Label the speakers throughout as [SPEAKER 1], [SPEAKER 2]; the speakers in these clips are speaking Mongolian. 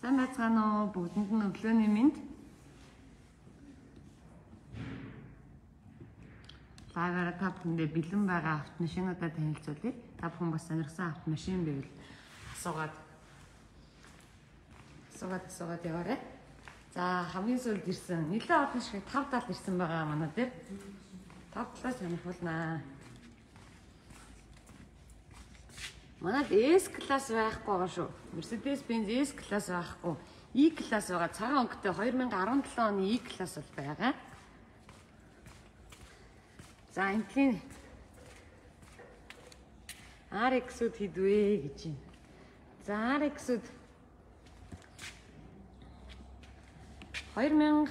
[SPEAKER 1] Сайн байцгаана уу? Бүгдэнд нь өглөөний мэнд. Лагаараа та бүхэндээ бэлэн байгаа автомашинуудаа танилцуулъя. Та бүхэн бас сонирхсан автомашин байвал асуугаад яваарай. За хамгийн сүүлд ирсэн. Нэлээд олон шиг 5 тал ирсэн байгаа манай дээр. 5 талаас сонирхуулнаа. Манайд S класс байхгүй байгаа шүү. Mercedes-Benz S класс байхгүй. E класс байгаа. Цагаан өнгөтэй 2017 оны E класс бол байгаа. За энэний RX-үүд хийдвэ гэж байна. За RX-үүд 2009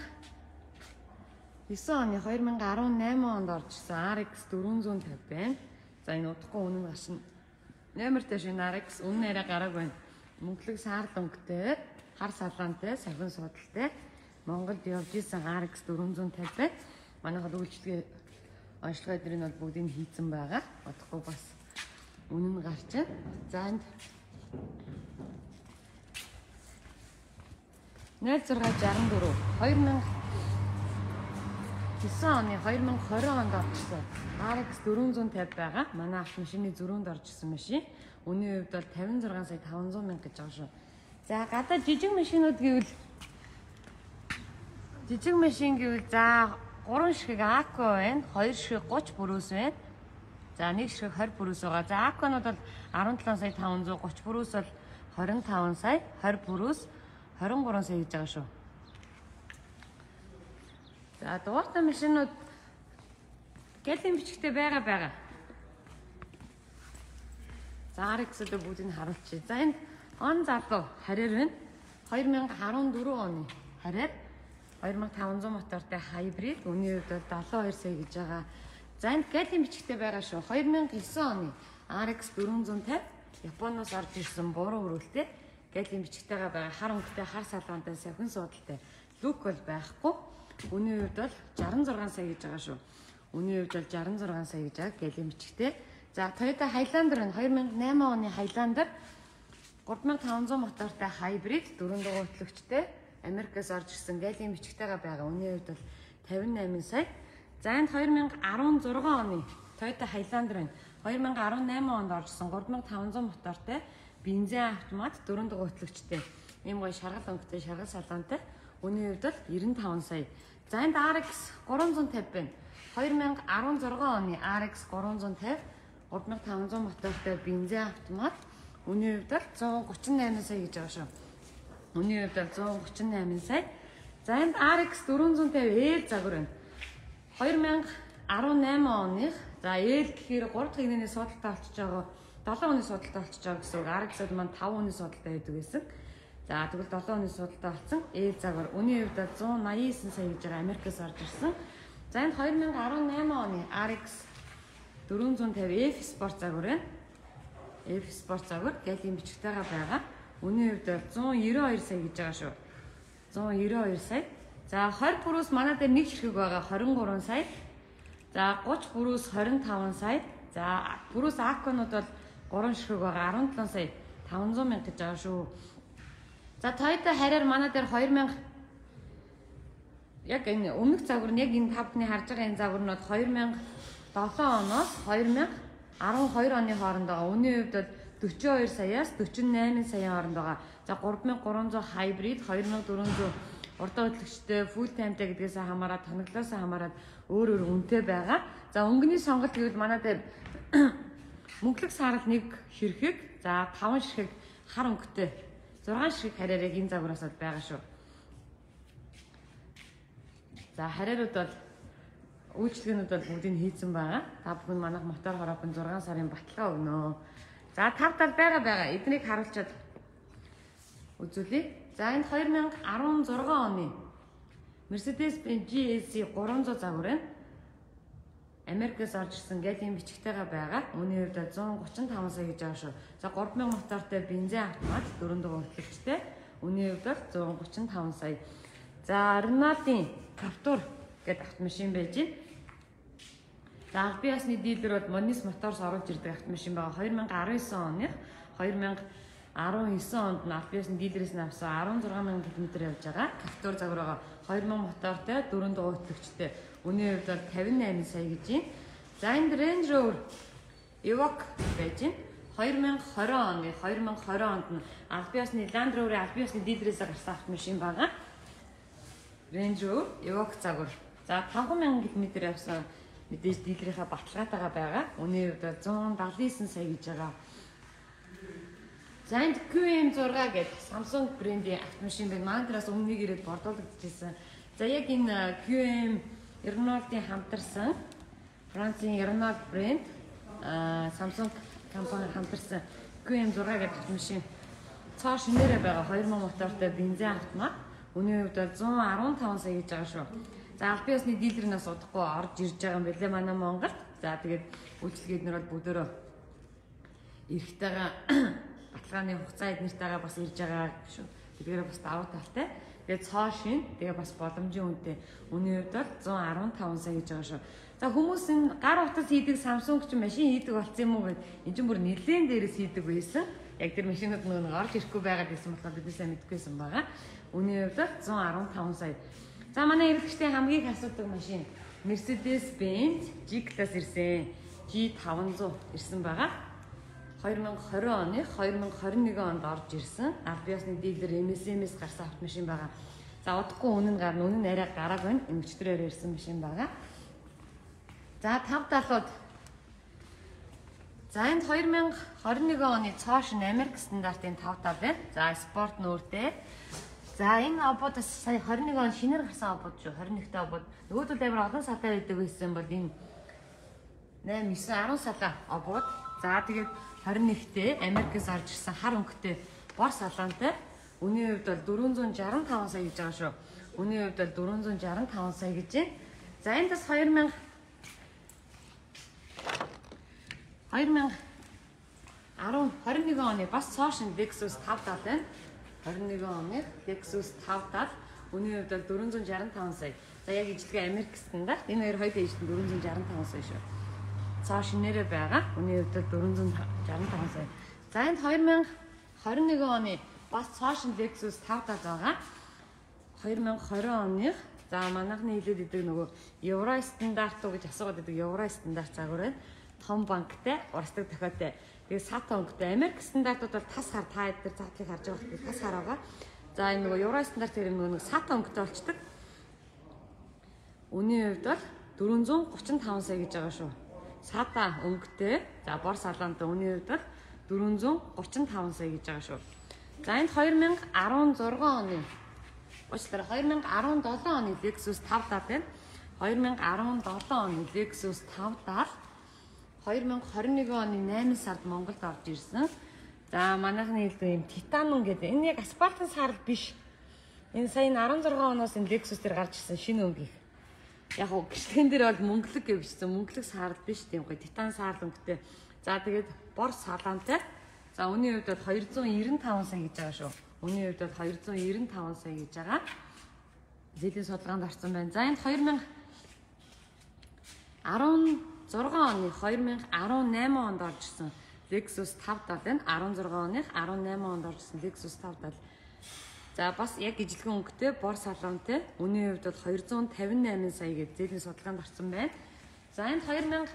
[SPEAKER 1] оны 2018 онд орж ирсэн RX 450 байна. За энэ удахгүй үнэн гашин. Нэмэртэй шинэ RX үнэн арай гараг байна. Мөнхлөг саарл өнгөтэй, хар салаантай, сахин судалтай Монголд явж исэн RX 450 байна. Манайхад үйлчлэгээ онцлогоо эдрийг бол бүгдийг хийцэн байгаа. Одохгүй бас үнэн гарч байна. За энд 0664 2009 оны 2020 онд орчихсон RX 450 байгаа. Манай автомашины зөрүүнд орчихсон машин. Үнийн хувьд бол 56 сая 500 мянга гэж байгаа шүү. За гадаад жижиг машинууд гэвэл за 3 ширхэг Акко байна, 2 ширхэг 30 бүрүүс байна. За 1 ширхэг 20 бүрүүс байгаа. За Акконууд бол 17 сая 500, 30 бүрүүс бол 25 сая, 20 бүрүүс 23 сая гэж байгаа шүү. За дугаартай машинууд гэлэн бичгтэй байгаа. За RX-д бүгдийг харуулчих. За энэ он залуу харьяар байна. 2014 оны харьяар 2500 мотортой хайбрид, үнийн хувьд бол 72 сая гэж байгаа. За энд гэлэн бичгтэй байгаа шүү. 2009 оны RX 450 Японоос орж ирсэн буруу өрөөлтэй гэлэн бичгтэйгээ байгаа. Хар өнгөтэй, хар салаантай, сахин судалтай лук бол байхгүй. Үнийн хувьд бол 66 сая гэж байгаа шүү. Үнийн хувьд бол 66 сая гэж байгаа гэлэн бичгтэй. За Toyota Highlander нь 2008 оны Highlander 3500 мотортой хайбрид, 4 дугаар хөтлөгчтэй Америкаас орж ирсэн гэлэн бичгтэйгээ байгаа. Үнийн хувьд бол 58 сая. За энд 2016 оны Toyota Highlander нь 2018 онд оржсэн 3500 мотортой бензин автомат 4 дугаар хөтлөгчтэй. Ийм гоё шаргал өнгөтэй, шаргал салаантай. Үнийн хувьд бол 95 сая. За энд RX 350 байна. 2016 оны RX 350 3500 мотортой бензин автомат. Үнийн хувьд бол 138 сая гэж байгаа шүү. Үнийн хувьд бол 138 сая. За энд RX 450 загвар байна. 2018 оных. За гэхээр 3 дахь игнэний судалтай болчихж байгаа. 7 оны судалтай болчихж байгаа гэсэн үг. RX-д маань 5 оны судалтай байдаг гэсэн. За тэгвэл 7 оны судалтай болсон. Загвар үнийн хувьд 189 сая гэж байгаа. Америкаас орж ирсэн. За энэ 2018 оны RX 450 F Sport загвар байна. F Sport загвар гэлэн бичгтэйгээ байгаа. Үнийн хувьд 192 сая гэж байгаа шүү. 192 сая. За 20 бүрүүс манай дээр 1 ширхэг байгаа 23 сая. За 30 бүрүүс 25 сая. За бүрүүс Акконууд бол 3 ширхэг байгаа 17 сая 500 мянга гэж байгаа шүү. За Toyota харьяар манай дээр 2000 яг энэ өмнөх загвар нь яг энэ тавтны харж байгаа энэ загвар нь 2007 оноос 2012 оны хооронд байгаа. Үнийн хувьд бол 42 саяас 48 саяын хооронд байгаа. За 3300 хайбрид, 2400 урдаа хөтлөгчтэй, фул таймтай гэдгээс хамаарат, тоноглоос хамаарат өөр үнэтэй байгаа. За өнгөний сонголт гэвэл манай дээр мөнхлөг саарл 1 ширхэг, за 5 ширхэг хар өнгөтэй, 6 ширхэг харьяар яг энэ загвараас бол байгаа шүү. За харьяарууд бол үйлчлэгнүүд бол бүгдийг хийцэн байгаа. Та бүхэн манайх мотор хороопын 6 сарын баталгаа өгнө. За 5 тал байгаа. Эднийг харуулчаад үзүүлье. За энэ 2016 оны Mercedes-Benz GLC 300 загвар байна. Америкаас орж ирсэн гэлэн бичгтэйгээ байгаа. Үнийн хувьд 135 сая гэж байгаа шүү. За 3000 мотортой бензин автомат 4 дугаар хөтлөгчтэй. Үнийн хувьд 135 сая. За Renault-ийн Captur гэдэг автомашин байж байна. За аль бие усны дилер бол Monis Motors оруулж ирдэг автомашин байгаа. 2019 оных 2000 19 онд нь Альбиасны дилерээс нь авсан 16,000 км явж байгаа. Каптур загвараа 2000 мотортой 4 дугаар хөтлөгчтэй. Үнийн хувьд бол 58 сая гэж байна. За энэ Range Rover Evoque байж байна. 2020 онд нь Альбиасны Land Rover-ийн Альбиасны дилерээс гарсан автомашин байгаа. Range Rover Evoque загвар. За 5000 км явсан мэдээж дилерийнхаа баталгаатайгаа байгаа. Үнийн хувьд бол 179 сая гэж байгаа. За энэ QM6 гэдэг Samsung брендийн автомашин байна. Манайдраас өмнөнийг ирээд бордуулагдчихсан. За яг энэ QM Renault-ийн хамтарсан Францын Renault брэнд Samsung компани хамтарсан QM6 гэдэг автомашин цоо шинээрээ байгаа 2000 мотортой бензин автомат. Үнийн хувьд бол 115 сая гэж байгаа шүү. За Альбиасны дилернээс удахгүй орж ирж байгаа юм билээ манай Монголд. За тэгээд үйлчлэгээд нэр бол бүгдөө эрэхтэйгээ баталгааны хугацаа эднэртэйгээ бас ирж байгаа шүү. Тэгэхээр бас давуу талтай. Тэгээд цоо шин, тэгээд бас боломжийн үнэтэй. Үнийн хувьд бол 115 сая гэж байгаа шүү. За хүмүүс энэ гар утас хийдэг Samsung ч машин хийдэг болсон юм уу гэд энэ ч бүр нэлээд дээрээс хийдэг байсан. Яг тэр машинууд нөгөө орж ирэхгүй байгаад байсан болохоор бид сайн мэдгүйсэн байгаа. Үнийн хувьд бол 115 сая. За манай эрдэгчдийн хамгийн их асуудаг машин Mercedes-Benz G-класс ирсэн. G500 ирсэн байгаа. 2020 оны 2021 онд орж ирсэн. Альбиасны дилер MSM-с гарсан автомашин байгаа. За удахгүй үнэн гарна. Үнэн арай гарааг байна. Эмчтрээр ирсэн машин байгаа. За 570-ууд. За энд 2021 оны цоошин Америк стандартын 570 байна. За спорт нүүртэй. За энэ обод сая 21 он шинээр гарсан обод шүү. 21-т обод. Нөгөөдөл амар олон салаа байдаг байсан бол энэ 8, 9, 10 салаа обод. За тэгээд 21-т Америкээс орж ирсэн хар өнгөтэй бор салаантай. Үнийн хувьд бол 465 сая гэж байгаа шүү. Үнийн хувьд бол 465 сая гэж байна. За энэ бас 21 оны бас цоошин Lexus 570 байна. 21 оны Lexus 570 үнийн хувьд бол 465 сая. За яг ижлэгээ Америк стандарт энэ хоёр хоёул ижлэн 465 сая шүү. Цоо шинээрээ байгаа. Үнийн хувьд бол 465 сая. За энд 2021 оны бас цоошин Lexus 570 байгаа. 2020 оны за манайхны хэлээд идэг нөгөө Евро стандарт уу гэж асуугаад идэг Евро стандарт загвар байна. Том банктай, урсдаг тохиолтой. Тэгээд сата өнгөтэй Америк стандартууд бол тас хар та эдгээр цаатлыг харж байгаа хэрэг тас хар байгаа. За энэ нөгөө Евро стандарт гэх юм нөгөө сата өнгөтэй болчдөг. Үнийн хувьд бол 435 сая гэж байгаа шүү. Сата өнгөтэй. За бор салаантай үнийн хувьд бол 435 сая гэж байгаа шүү. За энд 2016 оны уучлаарай 2017 оны Lexus 570 байна. 2017 оны Lexus 570 2021 оны 8 сард Монголд орж ирсэн. За манайхны хэлдэг юм Titanum гэдэг. Энэ яг асфальтын саарл биш. Энэ сая 16 оноос энэ Lexus дээр гарч ирсэн шинэ өнгө их. Яг уу гэрчлэгэн дээр бол мөнгөлөг гэж бичсэн. Мөнгөлөг саарл биш тийм гоё. Титан саарл өнгөтэй. За тэгээд бор салаантай. За үнийн хувьд бол 295 сая гэж байгаа шүү. Үнийн хувьд бол 295 сая гэж байгаа. Зэлийн судалгаанд орсон байна. За энд 2016 оны 2018 онд орж ирсэн Lexus 570 байна. 16 оны 18 онд орж ирсэн Lexus 570. За бас яг ижлэгэн өнгөтэй бор салаантай. Үнийн хувьд бол 258 сая гэж зэлийн судалгаанд орсон байна. За энд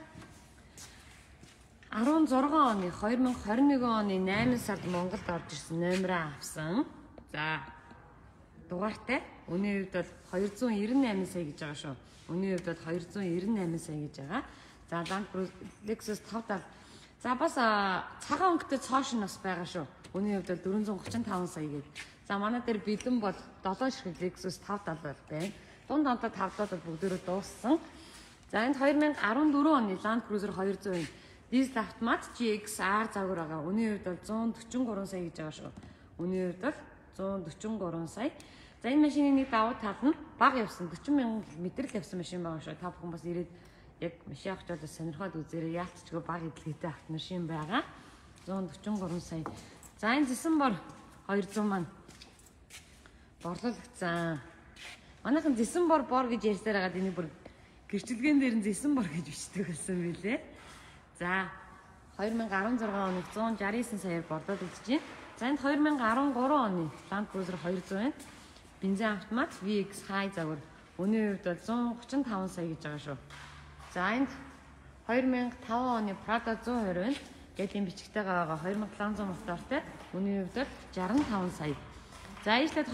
[SPEAKER 1] 2016 оны 2021 оны 8 сард Монголд орж ирсэн номероо авсан. За дугаартай. Үнийн хувьд бол 298 сая гэж байгаа шүү. Үнийн хувьд бол 298 сая гэж байгаа. За Land Cruiser Lexus 570. За бас цагаан өнгөтэй цоошин бас байгаа шүү. Үнийн хувьд бол 435 сая гэж. За манай дээр бэлэн бол 7 ширхэг Lexus 570 байна. Дунд онтой 5 бол бүгдөө дууссан. За энд 2014 оны Land Cruiser 200 байна. Дизель автомат GXR загвар байгаа. Үнийн хувьд бол 143 сая гэж байгаа шүү. Үнийн хувьд бол 143 сая. За энэ машины нэг давуу тал нь бага явсан 40,000 км л явсан машин байгаа шүү. Та бүхэн бас ирээд яг машин авч удаа сонирхоод үзээрэй. Яалтчгүй бага эдлэгтэй автомашин байгаа. 143 сая. За энэ December 200 маань борлуулагдсан. Манайхан December бор гэж ярьсаар байгаа энийг бүр гэрчлэгэн дээр нь December гэж бичдэг байсан билээ. За 2016 оны 169 саяар борлуулагдаж байна. За энд 2013 оны Land Cruiser 200 байна. Бензин автомат VX High загвар. Өнөөдөр хувьд бол 135 сая гэж байгаа шүү. За энд 2005 оны Prado 120 байна. Гэтэл бичгтэй байгаа 2700 мотортой. Өнөөдөр хувьд бол 65 сая. За ижлээд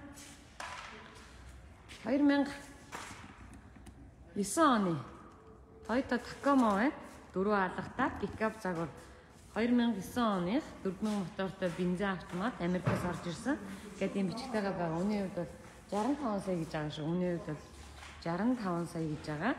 [SPEAKER 1] 2009 оны Toyota Tacoma байна. 4 алгатай пикап загвар. 2009 оны 4000 мотортой бензин автомат Америкаас орж ирсэн. Гэтэл бичгтэйгээ байгаа. Өнөөдөр хувьд бол 65 сая гэж байгаа шүү. Өнөөдөр хувьд бол 65 сая гэж байгаа.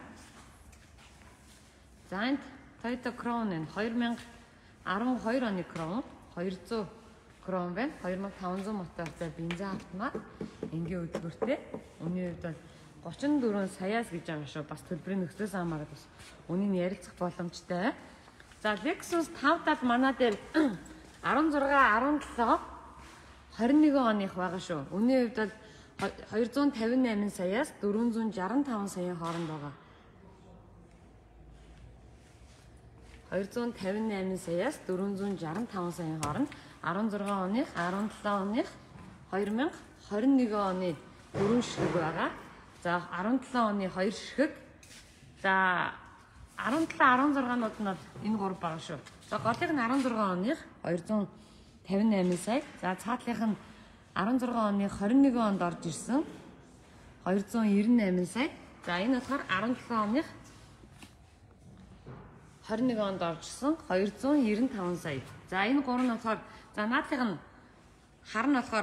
[SPEAKER 1] За энд Toyota Crown энэ 2012 оны Crown 200 Crown байна. 2500 мотортой бензин автомат энгийн хөдөлгөөртэй. Өнөөдөр хувьд бол 34 саяас гэж байгаа шүү. Бас төлбөрийн нөхцөлөөс хамаарат бас үнийн ярилцах боломжтой. За Lexus 570 манай дээр 16, 17, 21 оных байгаа шүү. Үнийн хувьд бол 258 саяас 465 саяын хооронд байгаа. 258 саяас 465 саяын хооронд 16 оных, 17 оных, 2021 оны 4 ширхэг байгаа. За 17 оны 2 ширхэг. За 17, 16-нууд нь энэ гур байгаа шүү. За голыг нь 16 оных 258 сая. За цаатлынх нь 16 оны 21 онд орж ирсэн 298 сая. За энэ болохоор 17 оных 21 онд орж ирсэн 295 сая. За энэ гур нь болохоор за наадлынх нь хар нь болохоор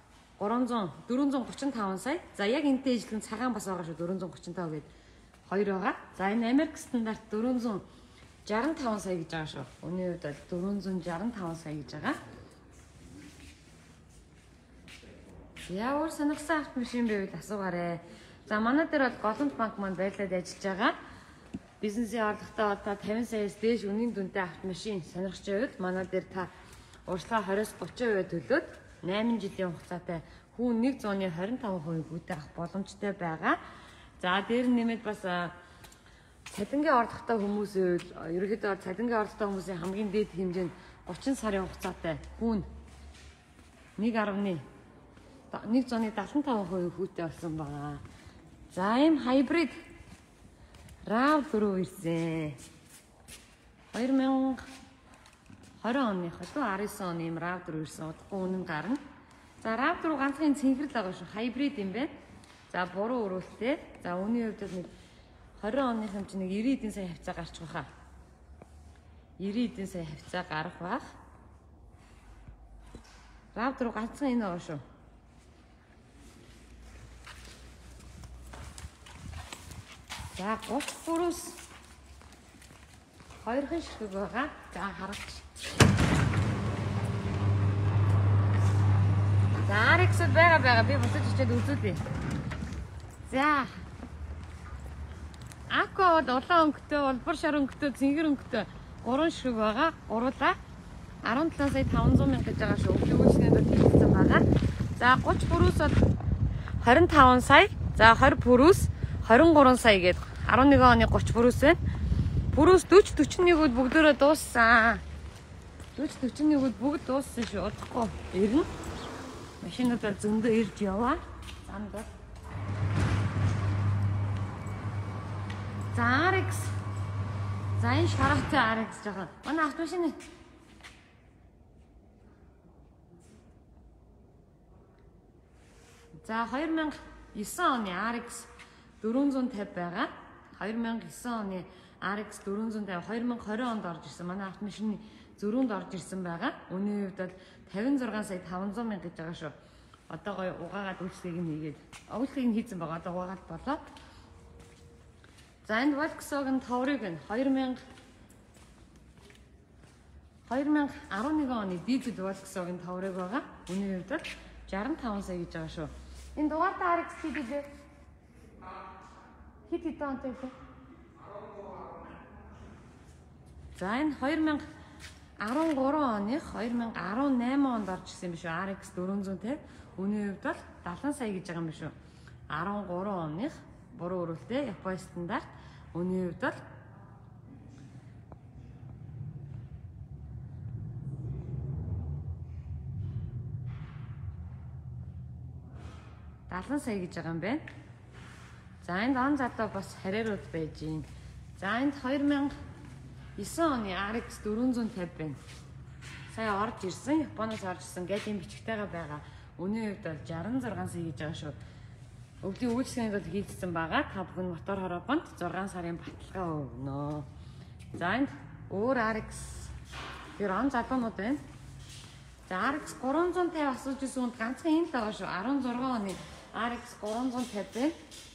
[SPEAKER 1] 435 сая. За яг энэтэй ижлэн цагаан бас байгаа шүү 435 гээд 2 байгаа. За энэ Америк стандарт 465 сая гэж байгаа шүү. Өнөөдөр бол 465 сая гэж байгаа. Ямар сонирхсан автомашин байвал асуугаарай. За манай дээр бол Голомт банк маань байрлаад ажиллаж байгаа. Бизнесийн орлоготой одоо 50 саяас дээш үнийн дүнтэй автомашин сонирхож байвал манай дээр та урьдчилгаа 20-30% төлөөд 8 жилийн хугацаатай хүн 125% бүтээх авах боломжтой байгаа. За дээр нэмээд бас цалингийн орлоготой хүмүүсээ ерөнхийдөө цалингийн орлоготой хүмүүсийн хамгийн дээд хэмжээ нь 30 сарын хугацаатай хүн 1.175% хүүтэй болсон байгаа. За ийм хайбрид RAV4 ирсэн. 2020 оны 19 оны ийм RAV4 ирсэн. Удахгүй үнэн гарна. За RAV4 ганцхан цэнхэрл байгаа шүү. Хайбрид юм байна. За буруу өрөөлтэй. За үүний хувьд нэг 20 оны хэмжээ нэг 90 эдийн сая хавцаа гарч байгаа. 90 эдийн сая хавцаа гарах бах. RAV4 ганцхан энэ байгаа шүү. За 30-өөс 2хан ширхэг байгаа. За харагч. За RX байгаа би буцаж ичээд үзүүлье. За Ако бол улаан өнгөтэй, улбар шар өнгөтэй, цэнгэр өнгөтэй 3 ширхэг байгаа. Гуруула 17 сая 500 мянга гэж байгаа шүү. Өглөөгөөсний төлөвлөсөн байгаа. За 33-өөс бол 25 сая. За 20 пүрүүс 23 сая гээд 11 оны 30 пүрүүс байна. Пүрүүс 40 41-үүд бүгдээрээ дууссан. 40 41-үүд бүгд дууссан шүү. Удахгүй ирнэ. Машинууд бол зөндөө ирж яваа. Замд. За RX. За энэ шаргатай RX жахан. Манай автомашины За 2009 оны RX 450 байгаа. 2009 оны RX 450 2020 онд орж ирсэн. Манай автомашины зөрүүнд орж ирсэн байгаа. Үнийн хувьд бол 56 сая 500 мянга гэж байгаа шүү. Одоо гоё угаагаад үйлчлэгийг нь хийгээд үйлчлэгийг нь хийсэн байгаа. Одоо угаагаад болоо. За энэ Volkswagen Touareg нь 2011 оны дизель Volkswagen Touareg байгаа. Үнийн хувьд бол 65 сая гэж байгаа шүү. Энэ дугаартай RX хийдээ хит онтой вэ? За энэ 2013 оных 2018 онд орж ирсэн юм шүү. RX 450. Үнийн хувьд бол 70 сая гэж байгаа юм шүү. 13 оных буруу өрөөлтэй Японы стандарт. Үнийн хувьд бол 70 сая гэж байгаа юм байна. За энд он задаа бас харьяарууд байж гин. За энд 2009 оны RX 450 байна. Сая орж ирсэн, Японоос орж ирсэн гэдэг бичгтэйгээ байгаа. Үнийн хувьд бол 66 сая гэж байгаа шүү. Өвлийн үйлчлэгэнд бол хийгдсэн байгаа. Та бүхэн мотор хороогонд 6 сарын баталгаа өгнө. За энд өөр RX тэр он залуунууд байна. За RX 350 асууж ирсэн үнд ганцхан энэ л байгаа шүү. 16 оны RX 350 байна.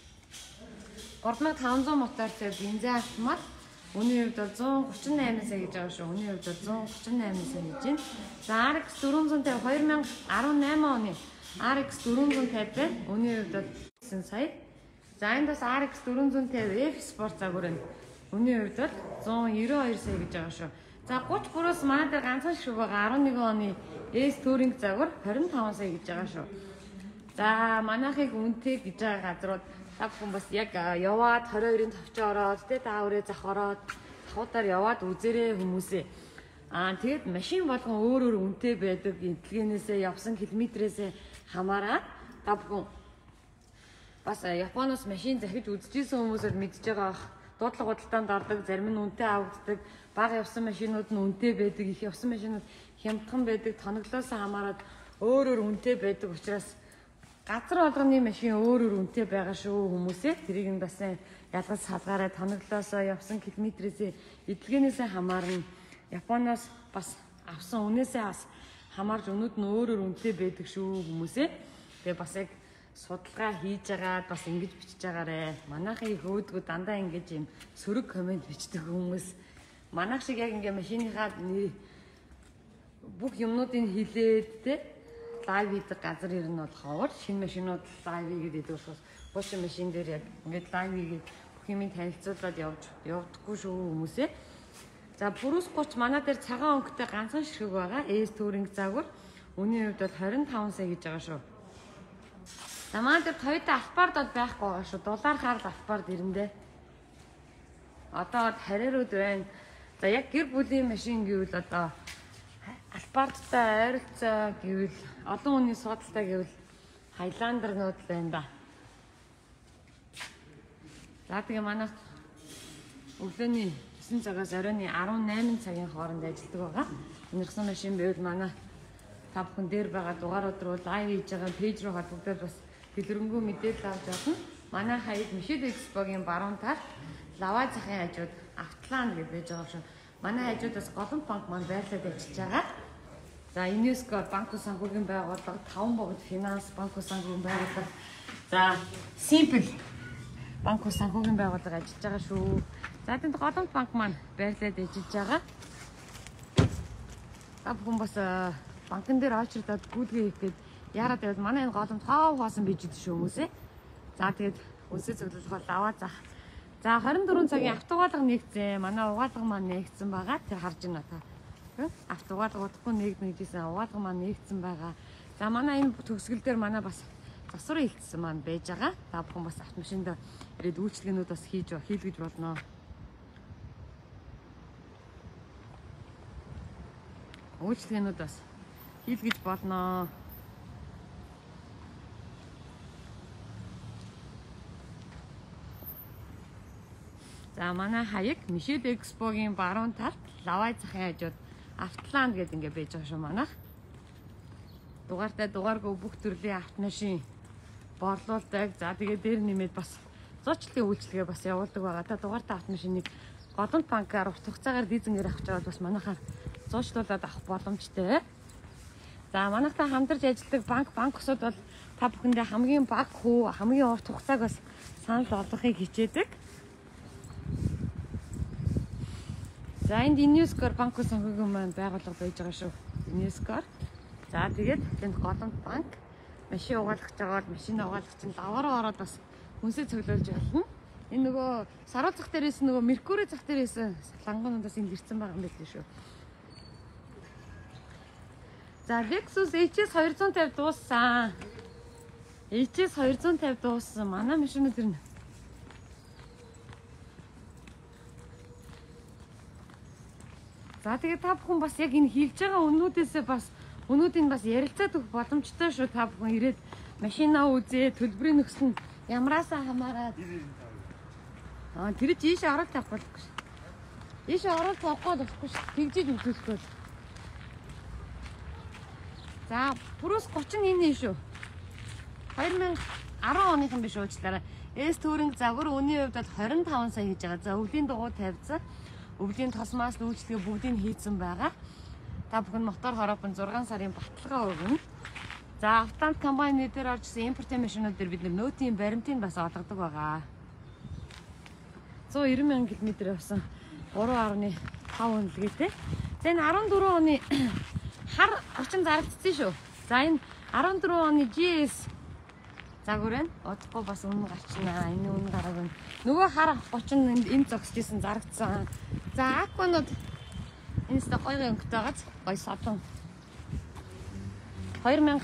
[SPEAKER 1] 3500 мотортой бензин автомат. Үнийн хувьд бол 138 сая гэж байгаа шүү. Үнийн хувьд бол 138 сая гэж байна. За RX 450 2018 оны RX 450 байна. Үнийн хувьд бол 9 сая. За энд бас RX 450 F Sport загвар байна. Үнийн хувьд бол 192 сая гэж байгаа шүү. За 33-аас манай дээр ганцхан шиг байгаа 11 оны S Touring загвар 25 сая гэж байгаа шүү. За манайхыг үнэтэй гэж байгаа газрууд та бүхэн бас яг яваад 22-ын товчоо ороод тэ дааврээ зах ороод хавуудаар яваад үзээрэй хүмүүсээ. Тэгээд машин болгон өөр өөр үнэтэй байдаг. Интеллигенээсээ явсан километрээсээ хамаараад та бүхэн бас Японоос машин захиж үзчихсэн хүмүүсээр мэдж байгаа бах. Дуудлага худалдаанд ордог, зарим нь үнэтэй авагддаг, бага явсан машинууд нь үнэтэй байдаг, их явсан машинууд хямдхан байдаг, тоноглоос хамаараад өөр өөр үнэтэй байдаг учраас газар болгоны машин өөр өөр үнэтэй байгаа шүү хүмүүсээ. Тэрийг нь бас ялгаж салгаараа тоноглоосоо явсан километрээсээ эдлэгэнээсээ хамаарна. Японоос бас авсан үнээсээ бас хамаарж өнүүд нь өөр өөр үнэтэй байдаг шүү хүмүүсээ. Тэгээ бас яг судалгаа хийж агаад бас ингэж бичиж байгаарэ. Манайхыг хөөдгөө дандаа ингэж юм сөрөг комент бичдэг хүмүүс. Манайх шиг яг ингэ машиныхаа бүх юмнуудыг хилээд те лайв хийдэг газар ер нь бол ховор. Шинэ машинууд лайв хийгээд идэх болохоос буучин машин дээр яг ингэ лайв хийгээд бүх юмыг танилцуулаад явдаггүй шүү хүмүүсээ. За Purus 30 манай дээр цагаан өнгөтэй ганцхан ширхэг байгаа. S Touring загвар. Үнийн хувьд бол 25 сая гэж байгаа шүү. За манай дээр Toyota Alphard бол байхгүй байгаа шүү. Дулаархаар Alphard ирэндээ. Одоо харьяарууд байна. За яг гэр бүлийн машин гэвэл одоо Alphardтай ойролцоо гэвэл олон хүний судалтай гэвэл Highlander-нууд байна да. За тэгээ манай өглөөний 9 цагаас оройн 18 цагийн хооронд ажилладаг байгаа. Өнөрсөн машин байвал манай та бүхэн дээр байгаа дугаарууд руу лайв хийж байгаа пэйж руу холбогдоод бас дэлгэрэнгүй мэдээлэл авч явна. Манай хаяг Мишель Экспогийн баруун талд лаваа захын хажууд Автлан гэж байж байгаа шүү. Манай хажуудаас Голомт банк маань байрлаад ажиллаж байгаа. За ЮНЕСКО банк санхүүгийн байгууллага, 5 богд финанс банк санхүүгийн байгууллага. За Simple банк санхүүгийн байгууллага ажиллаж байгаа шүү. За тэнд Голомт банк маань байрлаад ажиллаж байгаа. Та бүхэн бас банкн дээр очирдаад гүйдгээ хийх гээд яарад байвал манай энэ Голомт хоосон бийж идэв шүү хүмүүсээ. За тэгээд үнсээ цуглуулах бол аваа зах. За 24 цагийн автоугаалга нэгцээ. Манай угаалга маань нэгцсэн байгаа. Тэр харж байна та. Автоугаалга удахгүй нэгдэн гэжсэн угаалга маань нэгцсэн байгаа. За манай энэ төгсгөл дээр манай бас засвар хийгдсэн маань байж байгаа. Та бүхэн бас автомашинд ирээд үйлчлэгнүүд бас хийлгэж болно. Үйлчлэгнүүд бас хийлгэж болно. За манай хаяг Мишель Экспогийн баруун талд лаваа захын хажууд Автланд гэдэг ингэ байж байгаа шүү манайх. Дугаартай дугааргүй бүх төрлийн автомашин борлуулдаг. За тэгээд дээр нэмээд бас зуучлалын үйлчлэгээ бас явуулдаг байгаа. Та дугаартай автомашиныг Голомт банкаар урт хугацаагаар лизингээр авч яваад бас манайхаар зуучлуулад авах боломжтой. За манайхтай хамтарч ажилладаг банксууд бол та бүхэндээ хамгийн бага хүү, хамгийн урт хугацааг бас санал болгохыг хичээдэг. За энд ЮНЕСКО банк санхүүгийн маань байгууллага байж байгаа шүү. ЮНЕСКО. За тэгээд тэнд Голомт банк машин угаалгах жагаад машин угаалгах чинь лаваараа ороод бас хүнсээ цуглуулж болно. Энэ нөгөө саруул зах дээрээс нөгөө Меркури зах дээрээс лангуунаас энд ирсэн байгаа юм байл шүү. За Lexus HS 250 дууссан. HS 250 дууссан. Манай машинууд ирнэ. За тэгээд та бүхэн бас яг энэ хийлж байгаа өнүүдээсээ бас өнүүдийг бас ярилцаад өгөх боломжтой шүү. Та бүхэн ирээд Машина үзээ, төлбөрийн нөхцөл нь ямараасаа хамаараад. Тэр тийш оролт авах болохгүй шүү. Ийш оролт авахгүй болохгүй шүү. Тэгжиж үзүүлэхгүй. За, пүрус 30 энэ шүү. 2010 оныхан биш уучлаарай. Эс төрөнг загвар үнийн хувьд бол 25 сая хийж байгаа. За, өвлийн дугуй тавьсан. Өвлийн тосмаас үйлчлэгээ бүгдийг хийцэн байгаа. Та бүхэн мотор хороопон 6 сарын баталгаа өгнө. За, автомат комбайн дээр оржсэн импортын машинууд дээр бид нөөтийн баримтыг бас олгодог байгаа. 190 мянган км явсан 3.5 үнэлгээтэй. За, энэ 14 оны хар 30 зарагдсан шүү. За, энэ 14 оны GS загвар байна. Одохгүй бас үнэ гарчнаа. Энэ үнэ гараг нь. Нөгөө хар 30 энд зогсчихсэн зарагдсан. За, акванууд энэ сте гоё өнгөтэйгаз гоё содон. 2012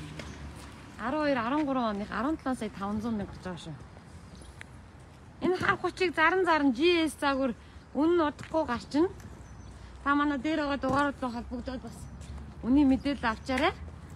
[SPEAKER 1] 13 оных 17 сая 500 мянга гарч байгаа шүү. Энэ хар 30-ыг заран GS загвар үнэн удахгүй гарчна. Та манай дээр байгаа дугааруудтай холбогдоод бас үнийн мэдээлэл авчаарай.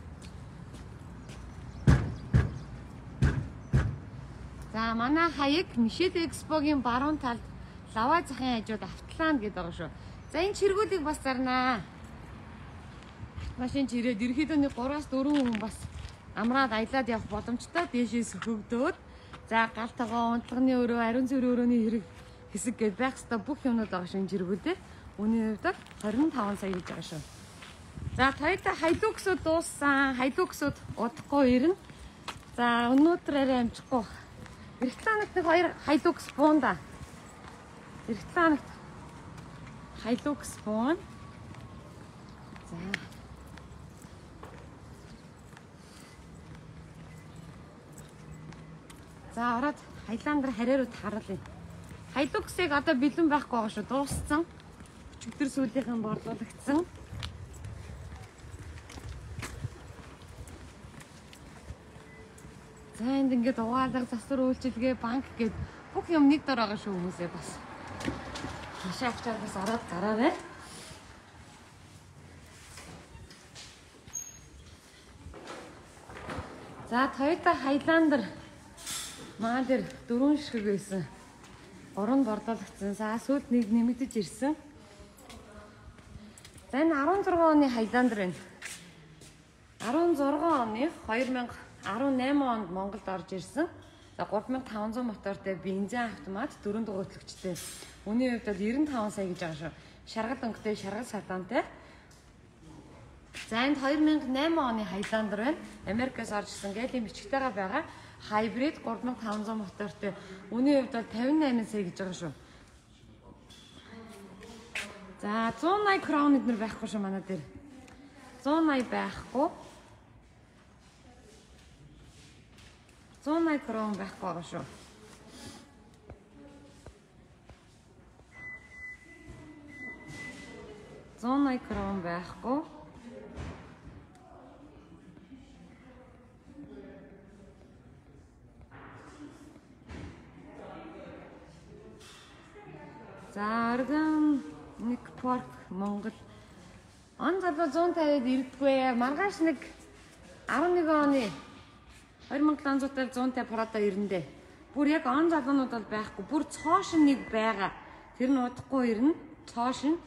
[SPEAKER 1] За, манай хаяг Мишель Экспогийн баруун талд лава захын хажууд Автланд гэдэг байгаа шүү. За, энэ чиргүүлийг бас зарнаа. Машин чирээд ерөөхдөө нэг 3-4 хүн бас амраад аялаад явах боломжтой. Дээшээс хөвдөөд за гал тогоо унтлагын өрөө, ариун цэврийн өрөөний хэрэг хэсэг гээд байх ёстой бүх юмнууд байгаа шүү энэ чиргүүдээ. Үүний хувьд 25 сая гэж байгаа шүү. За, Toyota Hilux-ууд дууссан. Hilux-ууд удахгүй ирнэ. За, өнөөдөр арай амжихгүй. Эх танагт нэг 2 Hilux буунда. Эх танагт Hilux буун. За. За, ороод Highlander харьяарууд харуулъя. Hilux-ыг одоо бэлэн байхгүй байгаа шүү. Дууссан. Өчигдөр сүүлийнхэн борлуулагдсан. За, энд ингээд угаалга, засвар үйлчилгээ, банк гээд бүх юм нэг дор байгаа шүү хүмүүсээ бас. Машин авчаар бас ороод гараарай. За, Toyota Highlander маа дээр 4 ширхэг байсан. 3 борлуулагдсан. За, сүүлд нэг нэмэгдэж ирсэн. За, энэ 16 оны Highlander байна. 16 оны 2018 онд Монголд орж ирсэн. За, 3500 мотортой бензин автомат 4 дугаар хөтлөгчтэй. Үүний хувьд бол 95 сая гэж байгаа шүү. Шаргал өнгөтэй, шаргал садаантай. За, энд 2008 оны Highlander байна. Америкаас орж ирсэн галийн бичгтэйгээ байгаа. Hybrid 3500 мотортой. Үүний хувьд бол 58 сая гэж байгаа шүү. За, 180 crown эднэр байхгүй шүү манай дээр. 180 байхгүй. 180 crown байхгүй байгаа шүү. Зон крон байхгүй. За, Organic Park Монгол. Он залуу 150-д ирдэггүй. Маргааш нэг 11 оны 2700-аар 150 Prado ирнэ. Бүр яг он залуунууд бол байхгүй. Бүр цоошин нэг байгаа. Тэр нь удахгүй ирнэ. Цоошин.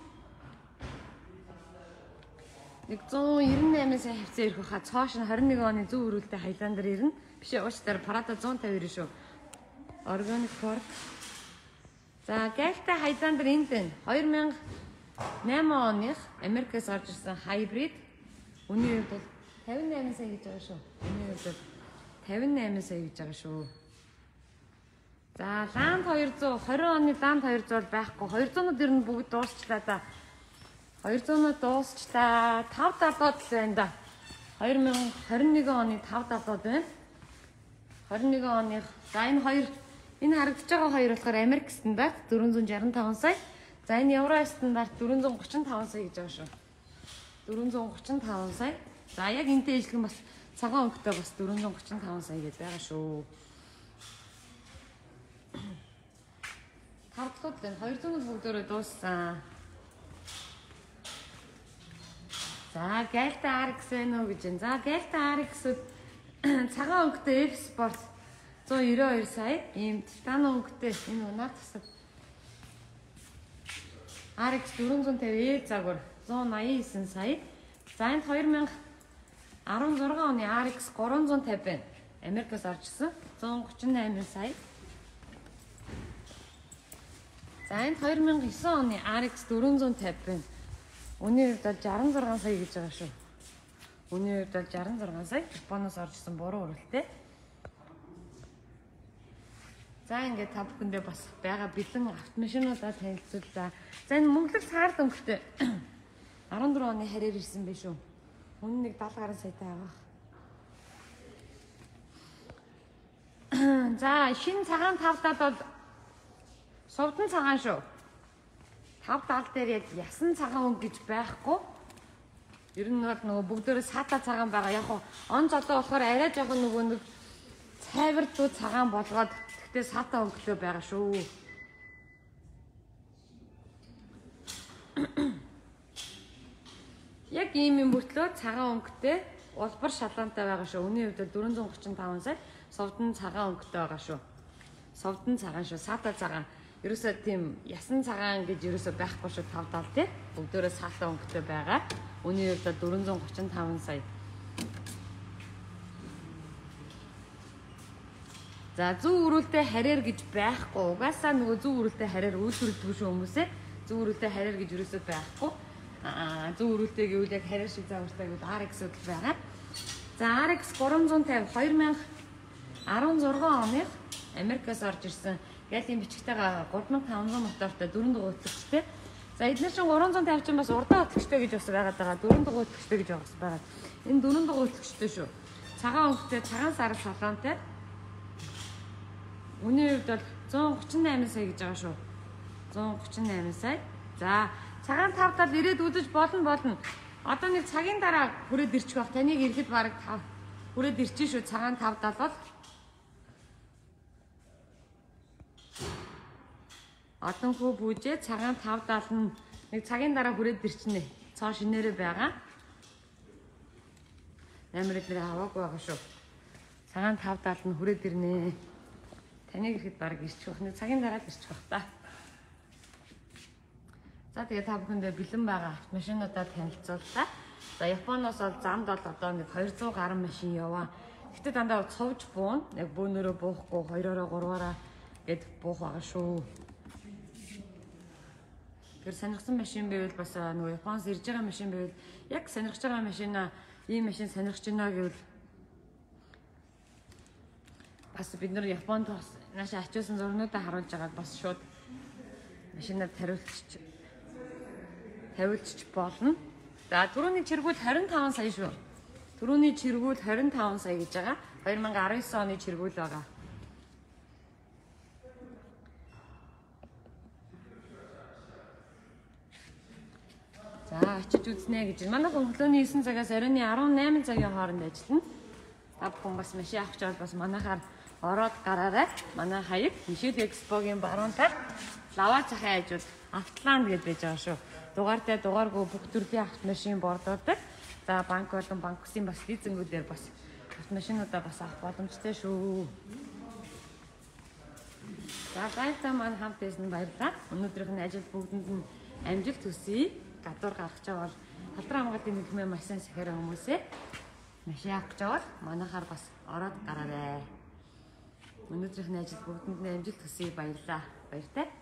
[SPEAKER 1] Нэг 198 сая хавцаа ирэх хаа. Цоошин 21 оны зөв өрүүлтэй Highlander ирнэ. Биш уучтаар Prado 150 ирнэ шүү. Organic Park. За, гайхалтай Highlander энд байна. 2008 оных Америкээс орж ирсэн hybrid. Үнийн хувьд бол 58 сая гэж байгаа шүү. Үнийн хувьд бол 58 сая гэж байгаа шүү. За, Land 200 20 оны Land 200 бол байхгүй. 200-ууд ер нь бүгд дуусчлаа да. 200-ууд дуусчлаа. 5 далууд л байна да. 2021 оны 5 далууд байна. 21 оных. За, энэ хоёр энэ харагдаж байгаа хоёр болохоор Америк стандарт 465 сая. За, энэ Евро стандарт 435 сая гэж байгаа шүү. 435 сая. За, яг энтэй ижлэгэн бас цагаан өнгөтэй бас 435 сая гэж байгаа шүү. Тардлууд байна. 200-ууд бүгдөө дууссан. За, гайхалтай RX байна уу гэж байна. За, гайхалтай RX-ууд Цагаан өнгөтэй F Sport 192 сая. Ийм титан өнгөтэй энэ унаар тасаг. RX 450 загвар 189 сая. За энд 2016 оны RX 350 байна. Америкаас орчихсон 138 сая. За энд 2009 оны RX 450 байна. Үнийн хувьд бол 66 сая гэж байгаа шүү. Үнийн хувьд бол 66 сая. Японоос орчихсон буруу үрэлтэй. За ингээд та бүхэндээ бас байгаа бэлэн автомашинуудаа танилцууллаа. За энэ мөнгөлөг саард өнгөтэй 14 оны харьяар ирсэн байх шүү. Үнэн нэг 70 гаруй саятай байгаа. За шинэ цагаан тавтаад бол сувдан цагаан шүү. Тав тал дээр яг ясан цагаан өнгө гэж байхгүй. Ер нь бол нөгөө бүгдөө саата цагаан байгаа. Яг он зодоо болохоор арай жоохон нөгөө нэг цайварлуу цагаан болгоод тэгтээ саата өнгөлөө байгаа шүү. Яг ийм юм мөртлөө цагаан өнгөтэй улбар шалгаантай байгаа шүү. Үнийн хувьд 435 сая сувдан цагаан өнгөтэй байгаа шүү. Сувдан цагаан шүү. Саата цагаан. Ерөөсөө тийм ясан цагаан гэж ерөөсөө байхгүй шүү. Тав тал тий. Бүгдөө саата өнгөтэй байгаа. Үнийн хувьд 435 сая. За зүү өрүүлтэй харьяар гэж байхгүй. Угаасаа нөгөө зүү өрүүлтэй харьяар үйлдвэрлэдэг шүү хүмүүсээ. Зүү өрүүлтэй харьяар гэж ерөөсөө байхгүй. Зүү өрүүлтэй гэвэл яг харьяар шиг загвартай гэвэл RX үйл байгаа. За RX 350 2016 оны Америкаас орж ирсэн. Галийн бичгтэйгээ 3500 мотортой 4 дугаар өтлөгчтэй. За эдгээр чинь 350 чинь бас урдаа өтлөгчтэй гэж бас байгаад байгаа. 4 дугаар өтлөгчтэй гэж бас байгаа. Энэ 4 дугаар өтлөгчтэй шүү. Цагаан өнгөтэй, цагаан сар салаантай. Үнийн хувьд бол 138 сая гэж байгаа шүү. 138 сая. За цагаан тавтал ирээд үзэж болно. Одоо нэг цагийн дараа хүрээд ирчих бах. Таныг ирэхэд бараг хүрээд ирчих шүү. Цагаан тавтал бол одоо хөө бүжээ цагаан 570 нь нэг цагийн дараа хүрээд ирчнэ. Цоо шинээрээ байгаа. Намрыг нэр аваагүй байгаа шүү. Цагаан 570 нь хүрээд ирнэ. Таныг ирэхэд баг ирчих бах. Нэг цагийн дараа ирчих бах та. За тэгээ та бүхэндээ бэлэн байгаа автомашинуудаа танилцууллаа. За Японоос бол замд бол одоо нэг 200 гаруй машин яваа. Гэтэ дандаа цовж буун. Яг бөөнөрөө буухгүй 2-ороо 3-аараа гэд буух байгаа шүү. Тэр сонирхсан машин байвал бас нөгөө Японоос ирж байгаа машин байвал яг сонирхож байгаа машина ийм машин сонирхож байна гэвэл бас бид нар Японд бас наашаа ачуулсан зурнуудаа харуулж байгаад бас шууд машинаар тавиулчих болно. За түрүүний чиргүүл 25 сая шүү. Түрүүний чиргүүл 25 сая гэж байгаа. 2019 оны чиргүүл байгаа. За очиж үзнэ гэж. Манай хүн өглөөний 9 цагаас оройн 18 цагийн хооронд ажиллана. Та бүхэн бас машин авах гэж бас манайхаар ороод гараарай. Манай хаяг Мишель Экспогийн баруун талд лаваа цахын хажууд Автланд гэж байж байгаа шүү. Дугаартай дугааргүй бүх төрлийн автомашин бордоодаг. За банк болон банк усын бас лизингүүдээр бас автомашинуудаа бас авах боломжтой шүү. За баярлалаа маань хамт байсан баярлалаа. Өнөөдрийн ажил бүгдэнд нь амжилт хүсье. Гадуур гарах гэж бол халдран хамгаалалтын нэгмээ маш сайн сахиараа хүмүүсээ машин авах гэж бол манайхаар бас ороод гараарай. Өнөөдрийн ажил бүгдэнд нь амжилт хүсье баярлалаа. Баяртай.